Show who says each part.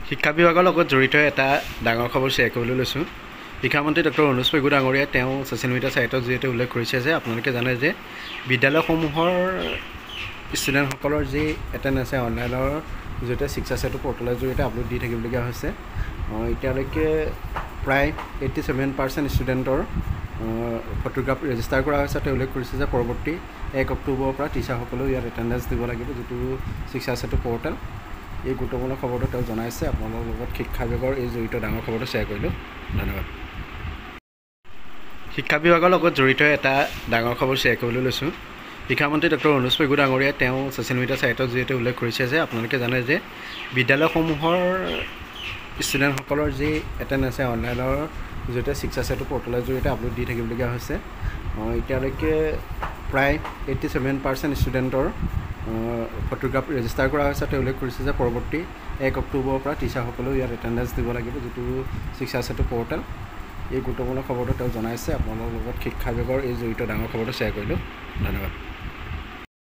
Speaker 1: শিক্ষা বিভাগৰ লগত জড়িত এটা ডাঙৰ খবৰ শ্বেয়াৰ কৰিবলৈ লৈছোঁ। শিক্ষামন্ত্ৰী ডক্টৰ অনুজ পেগু ডাঙৰীয়াই তেওঁ ছ'চিয়েল মিডিয়া ছাইটত যিহেতু উল্লেখ কৰিছে যে আপোনালোকে জানে যে বিদ্যালয়সমূহৰ ষ্টুডেণ্টসকলৰ যি এটেণ্ডেঞ্চ আছে অনলাইনৰ জৰিয়তে শিক্ষা সেতু পৰ্টেলৰ জৰিয়তে আপলোড দি থাকিবলগীয়া হৈছে। এতিয়ালৈকে প্ৰায় 87% ষ্টুডেণ্টৰ ফটোগ্ৰাফ ৰেজিষ্টাৰ কৰা হৈছে। তেওঁ উল্লেখ কৰিছে যে পৰৱৰ্তী 1 অক্টোবৰৰ পৰা টিচাৰসকলেও ইয়াত এটেণ্ডেঞ্চ দিব লাগিব, যিটো শিক্ষা সেতু পৰ্টেল। এই গুৰুত্বপূৰ্ণ খবৰটো তেওঁ জনাইছে। আপোনালোকৰ লগত শিক্ষা বিভাগৰ এই জড়িত ডাঙৰ খবৰটো শ্বেয়াৰ কৰিলোঁ। ধন্যবাদ। শিক্ষা বিভাগৰ লগত জড়িত এটা ডাঙৰ খবৰ শ্বেয়াৰ কৰিবলৈ লৈছোঁ। শিক্ষামন্ত্ৰী ডক্টৰ অনুজ পেগু ডাঙৰীয়াই তেওঁ ছ'চিয়েল মিডিয়া ছাইটত যিহেতু উল্লেখ কৰিছে যে আপোনালোকে জানে যে বিদ্যালয়সমূহৰ ষ্টুডেণ্টসকলৰ যি এটেণ্ডেঞ্চ আছে অনলাইনৰ জৰিয়তে শিক্ষা সেতু পৰ্টেলৰ জৰিয়তে আপলোড দি থাকিবলগীয়া হৈছে। এতিয়ালৈকে প্ৰায় 87% ষ্টুডেণ্টৰ ফটোগ্ৰাফ ৰেজিষ্টাৰ কৰা হৈছে। তেওঁ উল্লেখ কৰিছে যে পৰৱৰ্তী 1 অক্টোবৰৰ পৰা টিচাৰসকলেও ইয়াত এটেণ্ডেঞ্চ দিব লাগিব, যিটো শিক্ষা সেতু পৰ্টেল। এই গুৰুত্বপূৰ্ণ খবৰটো তেওঁ জনাইছে। আপোনালোকৰ লগত শিক্ষা বিভাগৰ এই জড়িত ডাঙৰ খবৰটো শ্বেয়াৰ কৰিলোঁ। ধন্যবাদ।